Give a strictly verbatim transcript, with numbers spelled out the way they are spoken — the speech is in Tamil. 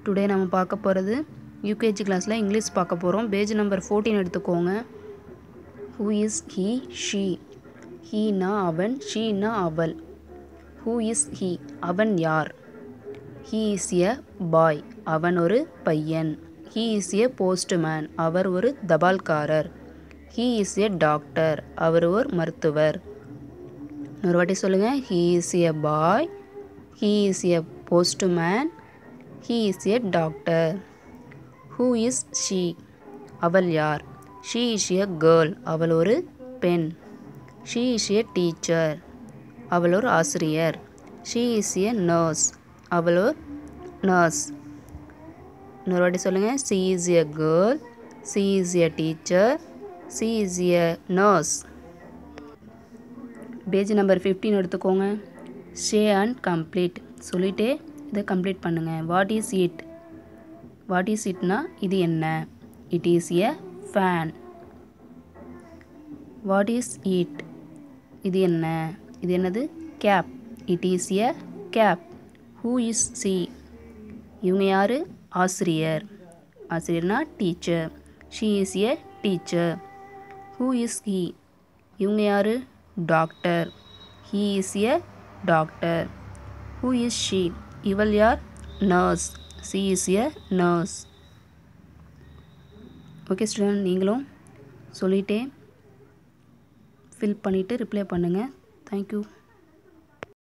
டுடே நம்ம பார்க்க போகிறது யூகேஜி கிளாஸில் இங்கிலீஷ் பார்க்க போகிறோம். பேஜ் நம்பர் ஃபோர்டீன் எடுத்துக்கோங்க. Who is he she. ஹீனா அவன், ஷீனா அவள். ஹூ இஸ் ஹீ அவன் யார். ஹீ இஸ் எ பாய் அவன் ஒரு பையன். ஹீ இஸ் எ போஸ்ட்மேன் அவர் ஒரு தபால்காரர். ஹீ இஸ் எ டாக்டர் அவர் ஒரு மருத்துவர். இன்னொரு வாட்டி சொல்லுங்கள். He is a boy, he is a postman, he is a doctor. Who is she அவள் யார். ஷீ இஸ் எ கேர்ள் அவள் ஒரு பெண். ஷீ இஸ் எ டீச்சர் அவள் ஒரு ஆசிரியர். ஷீ இஸ் எ நர்ஸ் அவள் ஒரு நர்ஸ். இன்னொரு வாட்டி சொல்லுங்கள். She is a girl, she is a teacher, she is a nurse. Page number fifteen எடுத்துக்கோங்க. ஷே அண்ட் கம்ப்ளீட் சொல்லிட்டே இதை கம்ப்ளீட் பண்ணுங்கள். What is it. What is இட்னா இது என்ன. It is a fan. What is it இது என்ன. இது என்னது cap. It is a cap. Who is she இவங்க யார். ஆசிரியர். ஆசிரியர்னா teacher. She is a teacher. Who is he இவங்க யார். Doctor. He is a doctor. Who is she இவள் யார். Nurse. She is a nurse. Okay student, நீங்களும் சொல்லிட்டே ஃபில் பண்ணிவிட்டு ரிப்ளை பண்ணுங்கள். தேங்க்யூ.